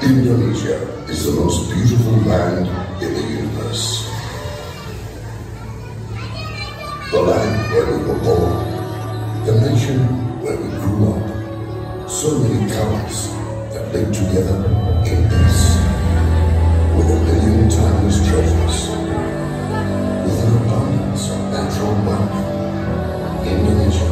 Indonesia is the most beautiful land in the universe. The land where we were born, the nation where we grew up. So many colors that live together in peace, with a million timeless treasures, with an abundance of natural wealth. Indonesia